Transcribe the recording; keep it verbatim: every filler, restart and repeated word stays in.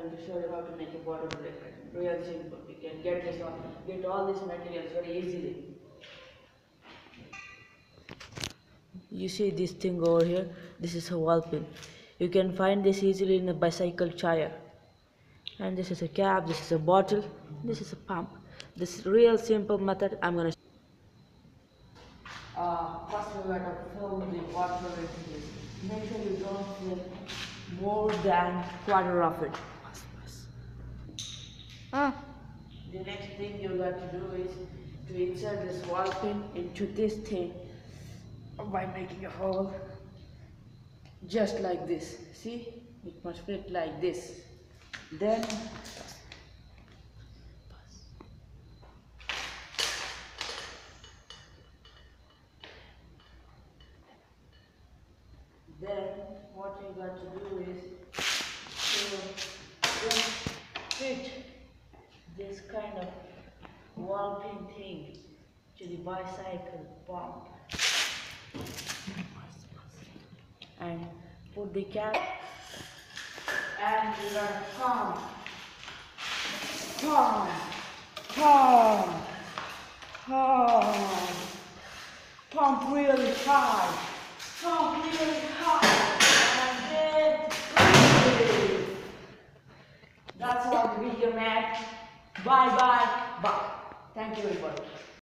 going to show you how to make a bottle liquid. Real simple. You can get this one, get all these materials very easily. You see this thing over here? This is a wall pin. You can find this easily in a bicycle tire. And this is a cap, this is a bottle, this is a pump. This is real simple method. I'm gonna uh, first we're gonna fill the water into this. Make sure you don't fill more than quarter of it. Ah. The next thing you got to do is to insert this wall pin into this thing by making a hole just like this. See, it must fit like this. Then then what you got to do is to just fit this kind of wall pin thing to the bicycle pump and put the cap, and you're gonna pump, pump, pump, pump, pump really hard, pump really hard, and then breathe. That's all the video, man. Bye bye. Bye. Thank you, everybody.